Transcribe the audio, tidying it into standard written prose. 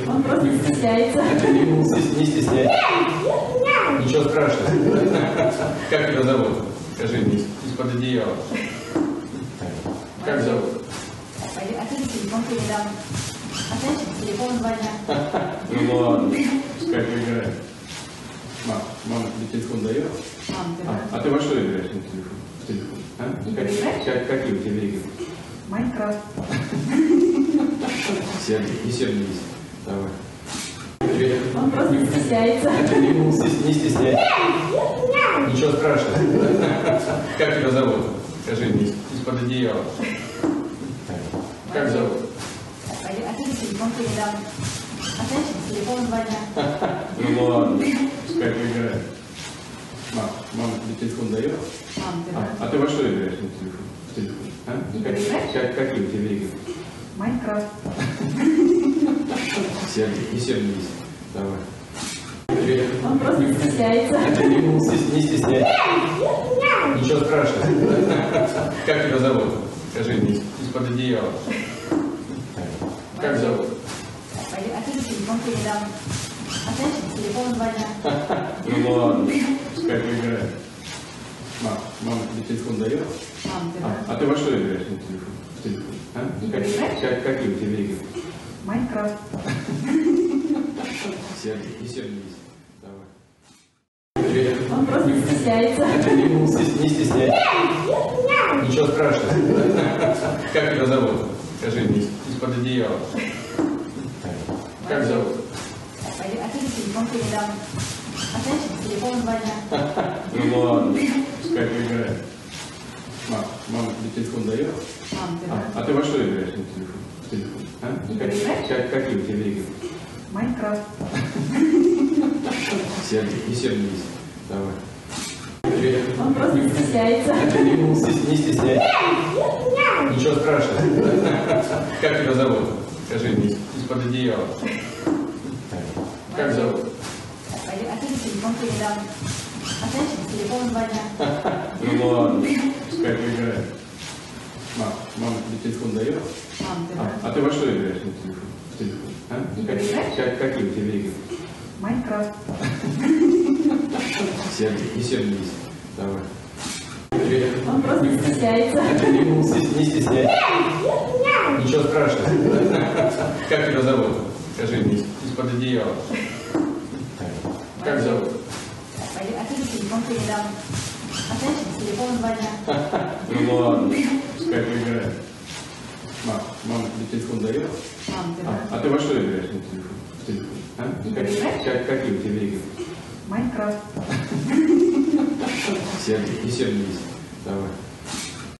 Он просто стесняется. Не стесняйся. Ничего страшного. Как тебя зовут? Скажи мне из-под одеяла. Как зовут? А ты телефон передам. А знаешь, телефон звонят. Ну ладно, как играть. Мама тебе телефон дает? А ты во что играешь на телефоне? В телефон? Какие у тебя игры? Майнкрафт. Не сердись. Давай. Он просто стесняется. Не стесняйся. Ничего страшного. Как тебя зовут? Скажи мне из-под одеяла. Как зовут? А ты телефон передам. А знаешь, телефон звонят. Ну ладно, как играть. Мама тебе телефон дает? А ты во что играешь на телефоне? В телефон? Какие у тебя игры? Майнкрафт. Не сердись. Давай. Он просто стесняется. Не стесняйся. Ничего страшного. Как тебя зовут? Скажи мне из-под одеяла. Как зовут? А ты телефон передам. А знаешь, телефон звонят. Ну ладно, как играть. Мама тебе телефон дает? А ты во что играешь на телефоне? В телефон? Какие у тебя игры? Майнкрафт. Не сердись. Давай. Он просто стесняется. Не стесняйся. Ничего страшного. Как тебя зовут? Скажи мне из-под одеяла. Как зовут? А ты телефон передам. А знаешь, телефон звонят. Ну ладно, как играть. Мама тебе телефон дает? А ты во что играешь на телефоне? В телефон? Какие у тебя игры? Майнкрафт. Не сердись. Давай. Он просто стесняется. Не стесняйся. Ничего страшного. Как тебя зовут? Скажи мне из-под одеяла. Как зовут? А ты телефон передам. А знаешь, телефон звонят. Ну ладно, как играть. Мама тебе телефон дает? А ты во что играешь на телефоне? В телефон? Какие у тебя игры? Майнкрафт. Не сердись. Давай. Он просто стесняется. Не стесняйся. Ничего страшного. Как тебя зовут? Скажи мне из-под одеяла. Как зовут? А ты телефон передам. А знаешь, телефон звонят. Ну ладно, как играть. Мама тебе телефон дает? А ты во что играешь на телефоне? В телефон? Какие у тебя игры? Майнкрафт. Не сердись. Давай.